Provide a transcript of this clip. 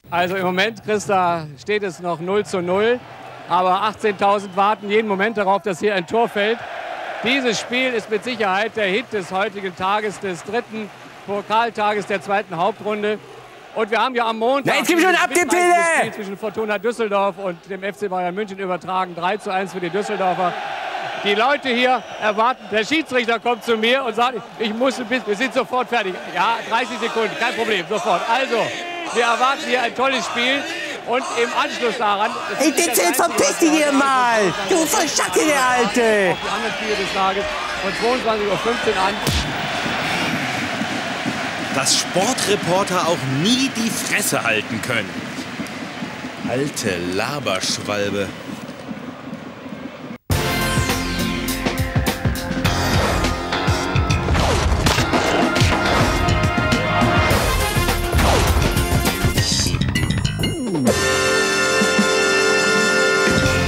Also im Moment, Christa, steht es noch 0:0. Aber 18.000 warten jeden Moment darauf, dass hier ein Tor fällt. Dieses Spiel ist mit Sicherheit der Hit des heutigen Tages, des dritten Pokaltages der zweiten Hauptrunde. Und wir haben ja am Montag jetzt gib schon ab, die Pille! Spiel zwischen Fortuna Düsseldorf und dem FC Bayern München übertragen. 3:1 für die Düsseldorfer. Die Leute hier erwarten, der Schiedsrichter kommt zu mir und sagt, ich muss ein bisschen, wir sind sofort fertig. Ja, 30 Sekunden, kein Problem, sofort. Also, wir erwarten hier ein tolles Spiel. Und im Anschluss daran... Ey, Dezent, verpiss dich hier mal! Du Verschacke, der Alte! Auf die anderen Spiele des Tages von 22:15 Uhr an. Dass Sportreporter auch nie die Fresse halten können. Alte Laberschwalbe.